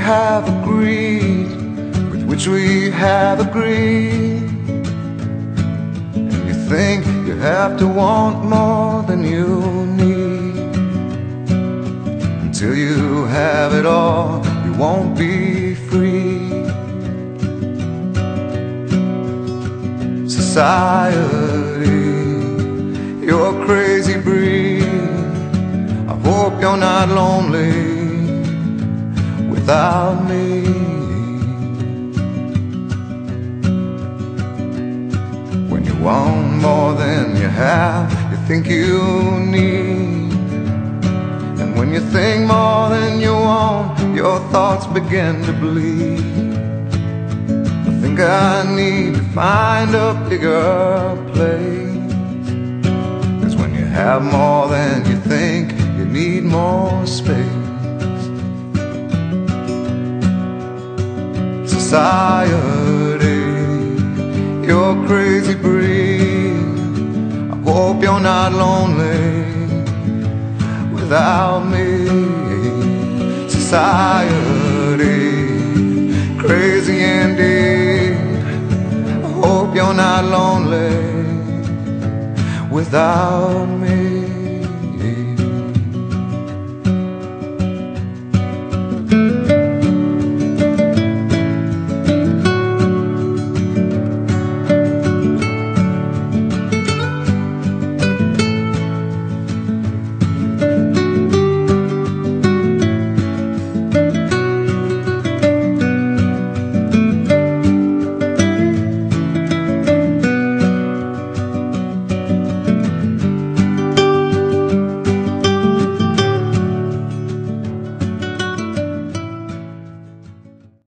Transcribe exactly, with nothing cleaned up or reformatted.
have agreed, with which we have agreed. And you think you have to want more than you need. Until you have it all, you won't be free. Society, you're a crazy breed. I hope you're not lonely without me. When you want more than you have, you think you need. And when you think more than you want, your thoughts begin to bleed. I think I need to find a bigger place, 'cause when you have more than you think, you need more space. Society, you're a crazy breed. I hope you're not lonely without me. Society, crazy indeed. I hope you're not lonely without